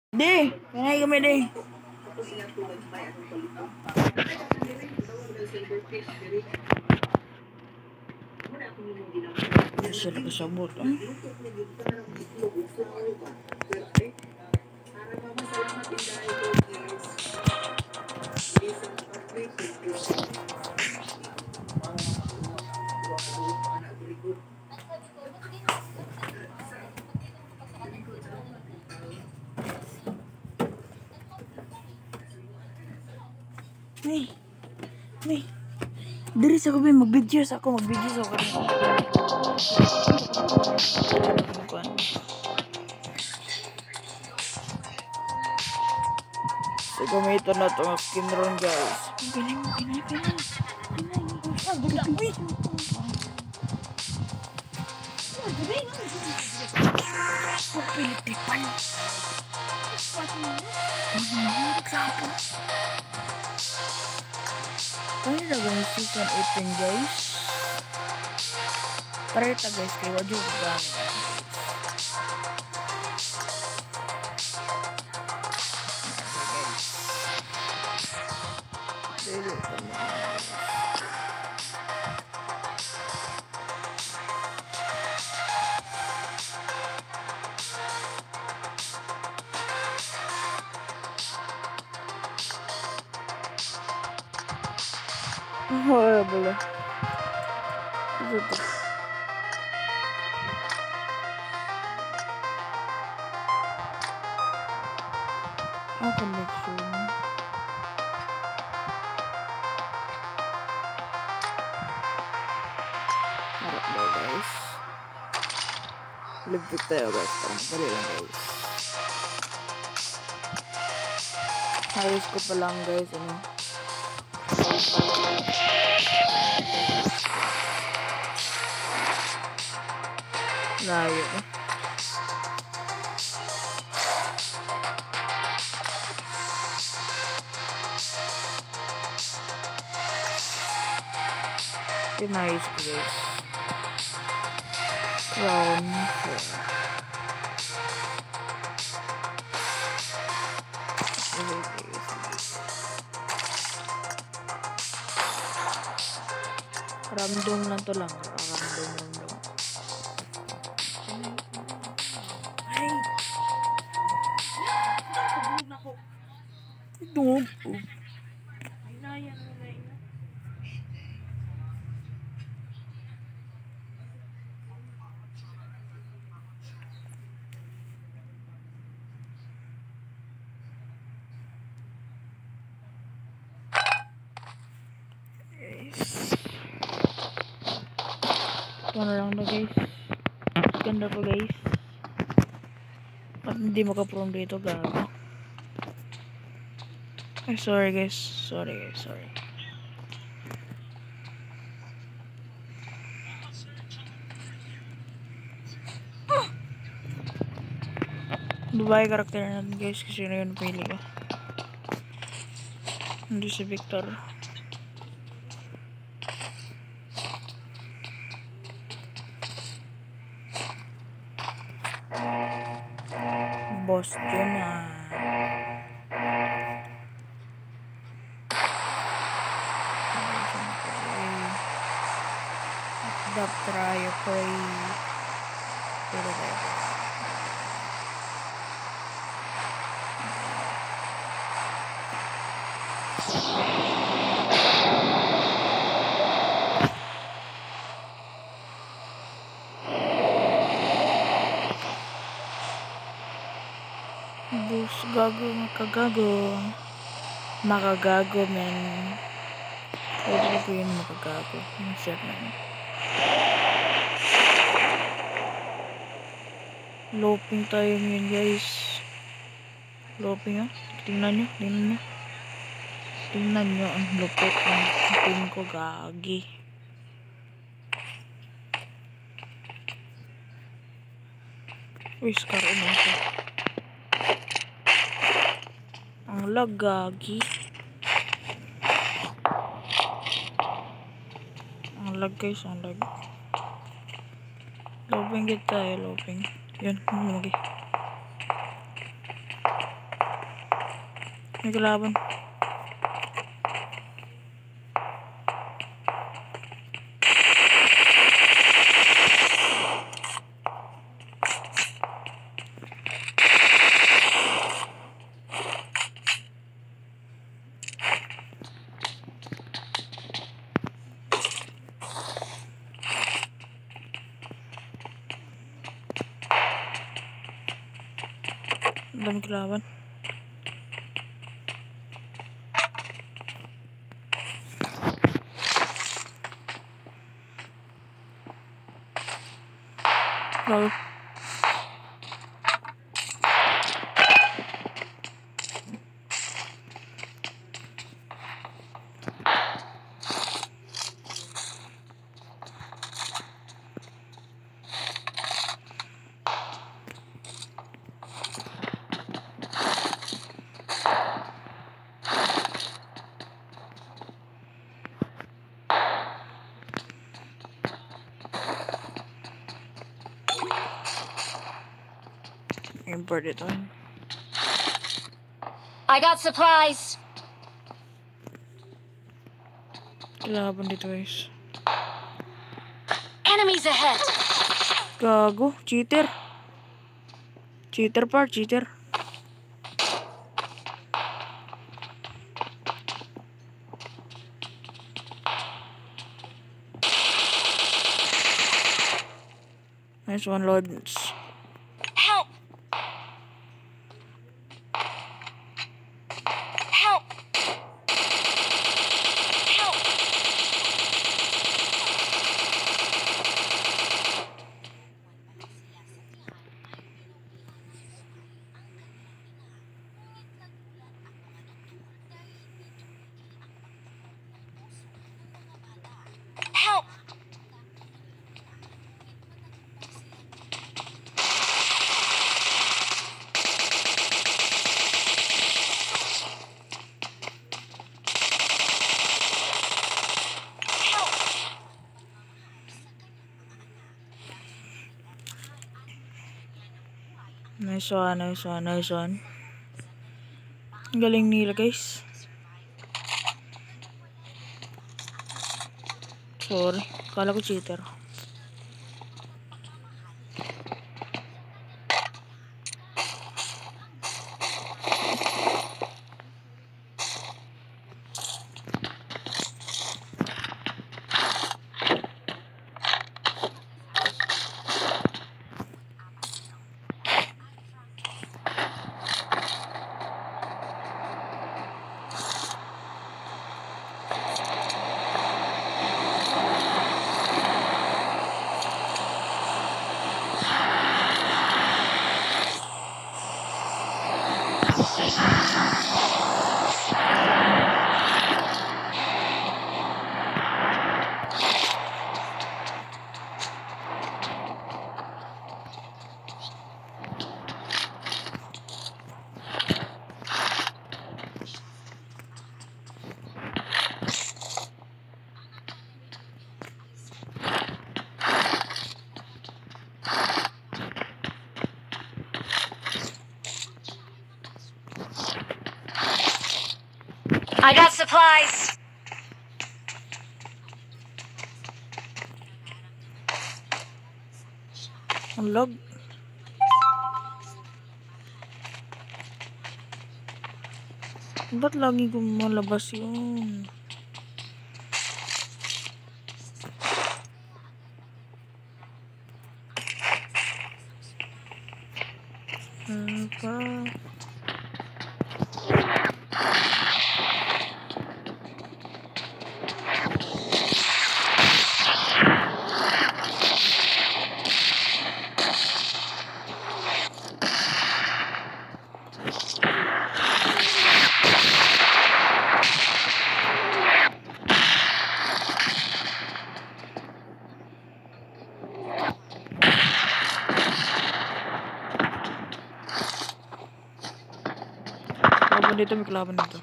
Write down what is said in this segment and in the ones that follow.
Di, kanay kami di. Bisa nakasabot. Nih. Diri sa ko mag-video sa ako mag-video sa ako. So gamitin na itong skin ron guys. Pinay. Pilitipan. Kaya na ganun season 18 guys. Parita guys kay wadyo ko gamit. Oh ya boleh. Itu. Connection. Harap deh guys. Lebih tayo guys. Dali lang guys. Ayos ko pa lang guys. Ano? Layo. Nice guys. Round 4. Random lang to lang. Random lang. Ay! Ito. Ay, nayan mo na yun. Ito na lang na guys. Ganda po guys. At hindi makaprone dito gago. Ay sorry guys. Sorry. Babae karakter natin guys. Kasi na yun pili ko. Hindi si Victor. Boss dyan ah. Dap try pray. Pero bus makagago men. Pwede ko yun makagago. Yung shit man. Loping tayo ngayon guys. Loping ah. Tingnan nyo ang lupit ng ping ko gagi. Uy, skaroon na ito. Ang lag gagi. Ang lag guys, ang lag. Loping kita loping. Yun, lumagi. May kalaban. Ang dami kalaban. Lol. Import ito. I got supplies. Kalaban dito guys. Enemies ahead. Gago, cheater. Cheater par, cheater. Nice one, Lords. Help. Help. Help. Help. Nice one, nice one, nice one. Ang galing nila guys. Sorry, kala ko cheater. I got supplies. Ang lag. Ba't lagi ko malabas yun? Apa? Kalaban dito, may kalaban dito.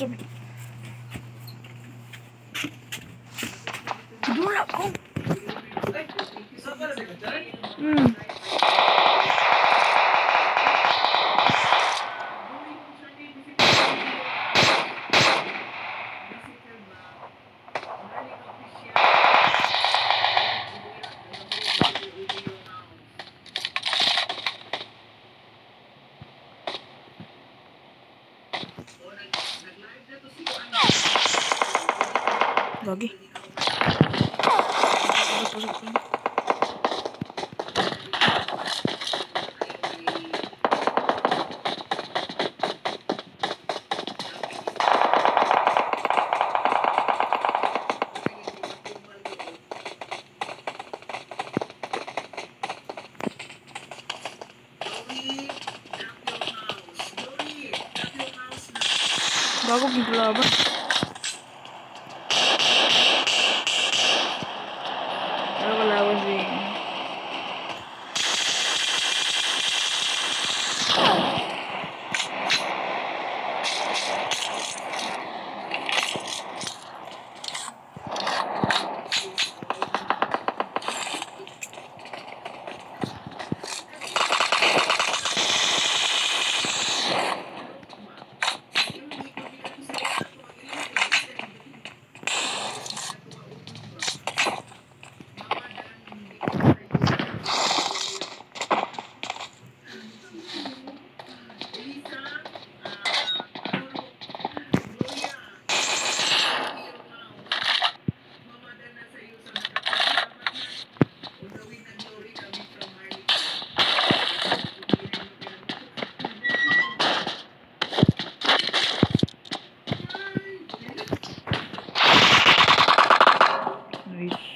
Sabi. Dura ko. Gagi. Pasok. Bago giglaban. Pero kalaban si Nice.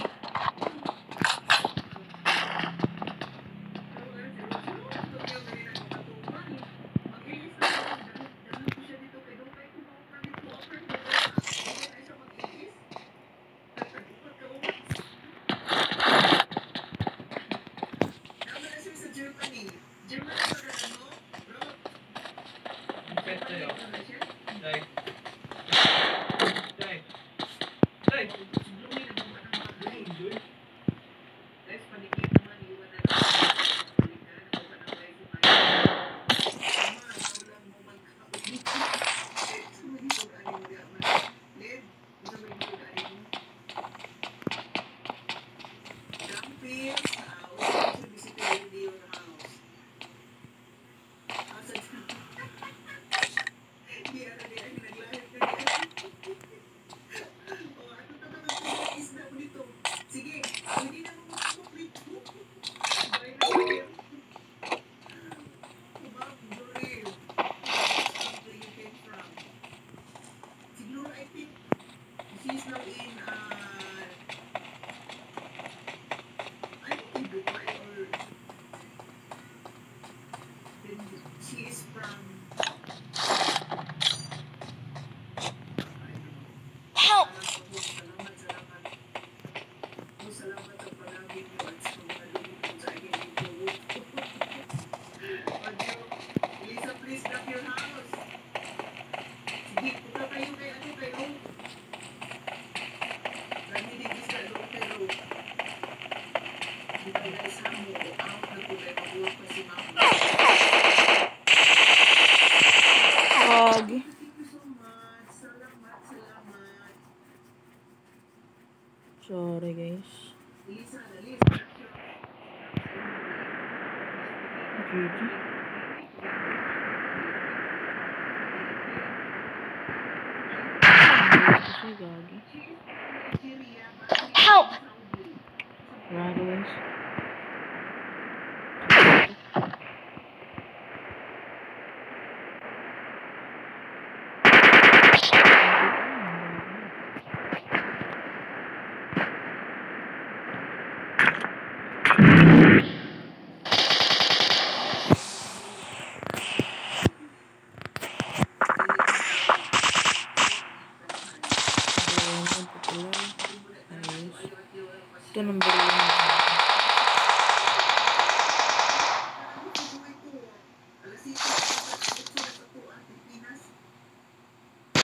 Help! Gagi. Sorry guys. GG. Kasi gagi. Help! Wala guys. Ito number 1.